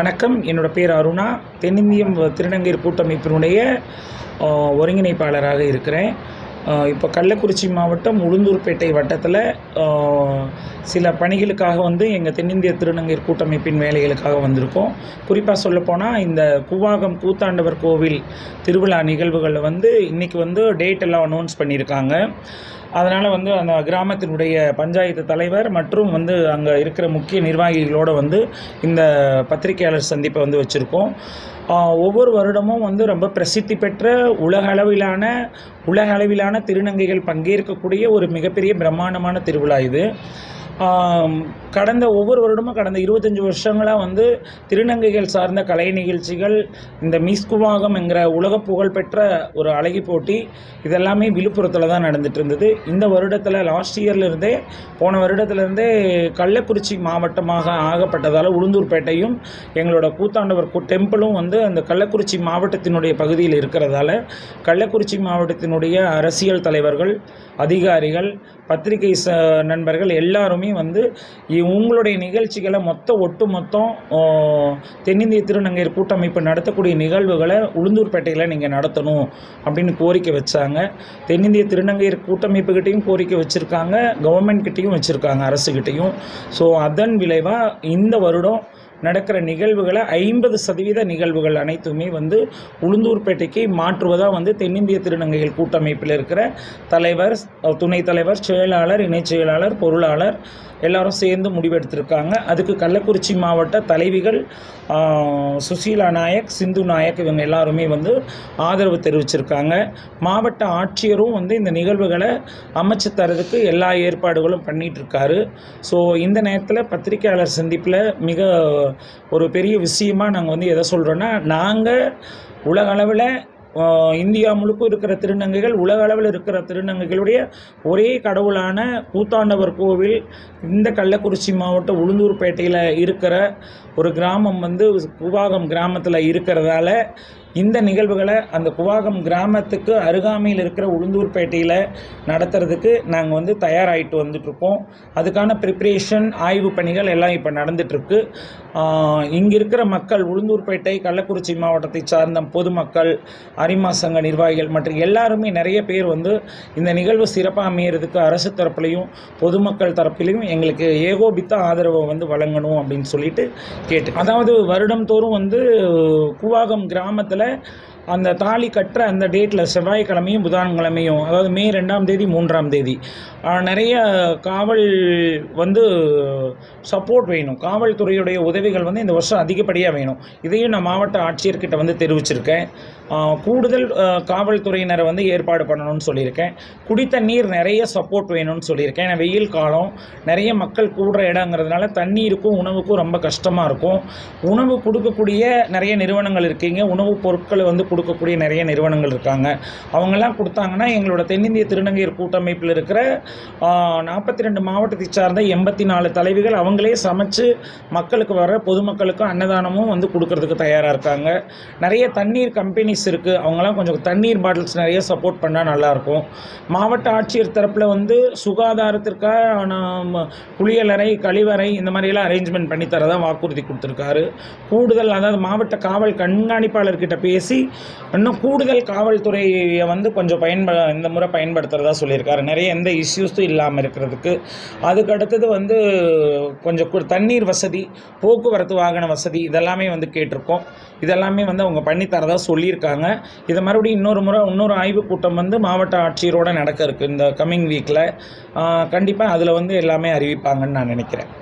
வணக்கம். என்னோட பேர் அருணா. தென்னிந்திய திருநங்கை கூட்டமைப்பினுடைய ஒருங்கிணைப்பாளராக இருக்கிறேன். இப்போ கள்ளக்குறிச்சி மாவட்டம் உளுந்தூர்பேட்டை வட்டத்தில் சில பணிகளுக்காக எங்கள் தென்னிந்திய திருநங்கை கூட்டமைப்பின் வேலைகளுக்காக வந்திருக்கோம். குறிப்பாக சொல்லப்போனால் இந்த கூவாகம் கூத்தாண்டவர் கோவில் திருவிழா நிகழ்வுகளில் இன்றைக்கி டேட் எல்லாம் அனௌன்ஸ் பண்ணியிருக்காங்க. அதனால் அந்த கிராமத்தினுடைய பஞ்சாயத்து தலைவர் மற்றும் அங்கே இருக்கிற முக்கிய நிர்வாகிகளோடு இந்த பத்திரிகையாளர் சந்திப்பை வச்சுருக்கோம். ஒவ்வொரு வருடமும் ரொம்ப பிரசித்தி பெற்ற உலக அளவிலான திருநங்கைகள் பங்கேற்கக்கூடிய ஒரு மிகப்பெரிய பிரம்மாண்டமான திருவிழா இது. ஒவ்வொரு வருடமும் கடந்த 25 வருஷங்களாக திருநங்கைகள் சார்ந்த கலை நிகழ்ச்சிகள், இந்த மிஸ் கூவாகம் என்கிற உலக புகழ்பெற்ற ஒரு அழகி போட்டி இதெல்லாமே விழுப்புரத்தில் தான் நடந்துட்டு இருந்தது. இந்த வருடத்தில் போன வருடத்திலேருந்தே கள்ளக்குறிச்சி மாவட்டமாக ஆகப்பட்டதால் உளுந்தூர்பேட்டையும் எங்களோட கூத்தாண்டவர் டெம்பிளும் அந்த கள்ளக்குறிச்சி மாவட்டத்தினுடைய பகுதியில் இருக்கிறதால கள்ளக்குறிச்சி மாவட்டத்தினுடைய அரசியல் தலைவர்கள், அதிகாரிகள், பத்திரிகை நண்பர்கள் எல்லாருமே உங்களுடைய நிகழ்ச்சிகளை ஒட்டுமொத்தம் தென்னிந்திய திருநங்கை கூட்டமைப்பு நடத்தக்கூடிய நிகழ்வுகளை உளுந்தூர்பேட்டையில் நீங்கள் நடத்தணும் அப்படின்னு கோரிக்கை வச்சாங்க. தென்னிந்திய திருநங்கை கூட்டமைப்புக்கிட்டையும் கோரிக்கை வச்சுருக்காங்க, கவர்மெண்ட்கிட்டையும் வச்சுருக்காங்க, அரசுக்கிட்டையும். ஸோ அதன் விளைவாக இந்த வருடம் நடக்கிற நிகழ்வுகளை 50% நிகழ்வுகள் அனைத்துமே உளுந்தூர்பேட்டைக்கு மாற்றுவதாக தென்னிந்திய திருநங்கைகள் கூட்டமைப்பில் இருக்கிற தலைவர், துணைத் தலைவர், செயலாளர், இணைச் செயலாளர், பொருளாளர் எல்லாரும் சேர்ந்து முடிவெடுத்திருக்காங்க. அதுக்கு கள்ளக்குறிச்சி மாவட்ட தலைவிகள் சுசீலா நாயக், சிந்து நாயக் இவங்க எல்லாருமே ஆதரவு தெரிவிச்சிருக்காங்க. மாவட்ட ஆட்சியரும் இந்த நிகழ்வுகளை அமைச்சு தரதுக்கு எல்லா ஏற்பாடுகளும் பண்ணிகிட்ருக்காரு. ஸோ இந்த நேரத்தில் பத்திரிகையாளர் சந்திப்பில் மிக ஒரு பெரிய விஷயமாக நாங்கள் எதை சொல்கிறோன்னா, நாங்கள் உலக அளவில் இந்தியா முழுக்க இருக்கிற திருநங்கைகள், உலக அளவில் இருக்கிற திருநங்கைகளுடைய ஒரே கடவுளான கூத்தாண்டவர் கோவில் இந்த கள்ளக்குறிச்சி மாவட்டம் உளுந்தூர்பேட்டையில் இருக்கிற ஒரு கிராமம் கூவாகம் கிராமத்தில் இருக்கிறதால இந்த நிகழ்வுகளை அந்த கூவாகம் கிராமத்துக்கு அருகாமையில் இருக்கிற உளுந்தூர்பேட்டையில் நடத்துறதுக்கு நாங்கள் தயாராகிட்டு வந்துட்ருக்கோம். அதுக்கான ப்ரிப்ரேஷன், ஆய்வு பணிகள் எல்லாம் இப்போ நடந்துகிட்ருக்கு. இங்கே இருக்கிற மக்கள், உளுந்தூர்பேட்டை கள்ளக்குறிச்சி மாவட்டத்தை சார்ந்த பொதுமக்கள், அரிமா சங்க நிர்வாகிகள் மற்றும் எல்லாருமே நிறைய பேர் இந்த நிகழ்வு சிறப்பாக அமையிறதுக்கு அரசு தரப்புலையும் பொதுமக்கள் தரப்பிலையும் எங்களுக்கு ஏகோபித்த ஆதரவை வழங்கணும் அப்படின்னு சொல்லிட்டு கேட்டு, அதாவது வருடம் தோறும் கூவாகம் கிராமத்தில் அந்த தாலி கட்டுற அந்த டேட்டில் செவ்வாய்க்கிழமையும் புதன்கிழமையும், அதாவது மே 2ஆம் தேதி 3ஆம் தேதி நிறைய காவல் சப்போர்ட் வேணும். காவல்துறையுடைய உதவிகள் இந்த வருஷம் அதிகப்படியாக வேணும். இதையும் நான் மாவட்ட ஆட்சியர்கிட்ட தெரிவிச்சிருக்கேன். கூடுதல் காவல்துறையினரை ஏற்பாடு பண்ணணும்னு சொல்லியிருக்கேன். குடித்தண்ணீர் நிறைய சப்போர்ட் வேணும்னு சொல்லியிருக்கேன். ஏன்னா வெயில் காலம், நிறைய மக்கள் கூடுற இடங்கிறதுனால தண்ணீருக்கும் உணவுக்கும் ரொம்ப கஷ்டமாக இருக்கும். உணவு கொடுக்கக்கூடிய நிறைய நிறுவனங்கள் இருக்கீங்க, உணவுப் பொருட்களை கொடுக்கக்கூடிய நிறைய நிறுவனங்கள் இருக்காங்க. அவங்கெல்லாம் கொடுத்தாங்கன்னா எங்களோட தென்னிந்திய திருநங்கையர் கூட்டமைப்பில் இருக்கிற 42 மாவட்டத்தை சார்ந்த 84 தலைவிகள் அவங்களே சமைச்சு மக்களுக்கு வர பொதுமக்களுக்கும் அன்னதானமும் கொடுக்கறதுக்கு தயாராக இருக்காங்க. நிறைய தண்ணீர் கம்பெனிஸ் இருக்குது, அவங்களாம் கொஞ்சம் தண்ணீர் பாட்டில்ஸ் நிறைய சப்போர்ட் பண்ணால் நல்லாயிருக்கும். மாவட்ட ஆட்சியர் தரப்பில் சுகாதாரத்திற்கான குளியலறை, கழிவறை இந்த மாதிரியெல்லாம் அரேஞ்ச்மெண்ட் பண்ணி தரதான் வாக்குறுதி கொடுத்துருக்காரு. கூடுதல், அதாவது மாவட்ட காவல் கண்காணிப்பாளர்கிட்ட பேசி இன்னும் கூடுதல் காவல்துறையை கொஞ்சம் இந்த முறை பயன்படுத்துகிறதா சொல்லியிருக்காரு, நிறைய எந்த இஷ்யூஸும் இல்லாமல் இருக்கிறதுக்கு. அதுக்கு அடுத்தது கொஞ்சம் தண்ணீர் வசதி, போக்குவரத்து வாகன வசதி இதெல்லாமே கேட்டிருக்கோம். இதெல்லாமே அவங்க பண்ணித்தரதா சொல்லியிருக்காங்க. இதை மறுபடியும் இன்னொரு ஆய்வு கூட்டம் மாவட்ட ஆட்சியரோடு நடக்க இருக்குது இந்த கம்மிங் வீக்கில். கண்டிப்பாக அதில் எல்லாமே அறிவிப்பாங்கன்னு நான் நினைக்கிறேன்.